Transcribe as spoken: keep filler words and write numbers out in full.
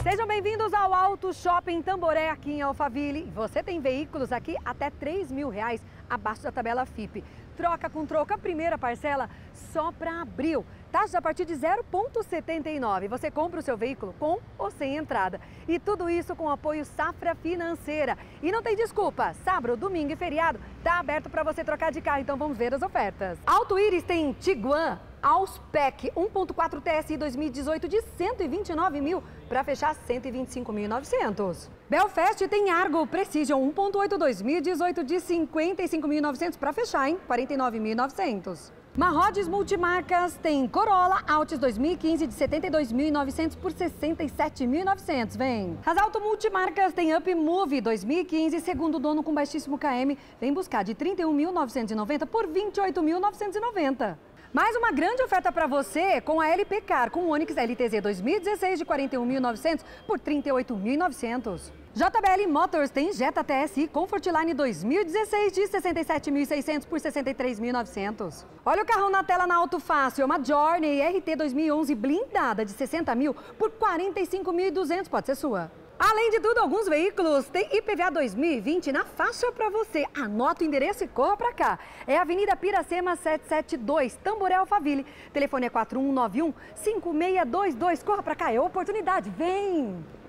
Sejam bem-vindos ao Auto Shopping Tamboré aqui em Alphaville. Você tem veículos aqui até três mil reais abaixo da tabela F I P. Troca com troca, a primeira parcela só para abril. Taxas a partir de zero vírgula setenta e nove. Você compra o seu veículo com ou sem entrada. E tudo isso com apoio Safra Financeira. E não tem desculpa, sábado, domingo e feriado tá aberto para você trocar de carro. Então vamos ver as ofertas. Auto Iris tem Tiguan Allspec um ponto quatro T S I dois mil e dezoito de cento e vinte e nove mil para fechar cento e vinte e cinco mil e novecentos. Belfast tem Argo Precision um ponto oito dois mil e dezoito de cinquenta e cinco mil e novecentos para fechar em quarenta e nove mil e novecentos. Marrodes Multimarcas tem Corolla Altis dois mil e quinze de setenta e dois mil e novecentos por sessenta e sete mil e novecentos, vem. Rasalto Multimarcas tem Up Move dois mil e quinze, segundo dono com baixíssimo K M, vem buscar de trinta e um mil novecentos e noventa por vinte e oito mil novecentos e noventa. Mais uma grande oferta para você com a L P Car, com o Onix L T Z dois mil e dezesseis de quarenta e um mil e novecentos por trinta e oito mil e novecentos. J B L Motors tem Jetta T S I Comfortline dois mil e dezesseis de sessenta e sete mil e seiscentos por sessenta e três mil e novecentos. Olha o carrão na tela na Auto Fácil, uma Journey R T dois mil e onze blindada de sessenta mil por quarenta e cinco mil e duzentos, pode ser sua. Além de tudo, alguns veículos têm I P V A dois mil e vinte na faixa para você. Anota o endereço e corra para cá. É Avenida Piracema setecentos e setenta e dois, Tamboré, Alphaville. Telefone é quatro um nove um, cinco seis dois dois. Corra para cá, é oportunidade. Vem!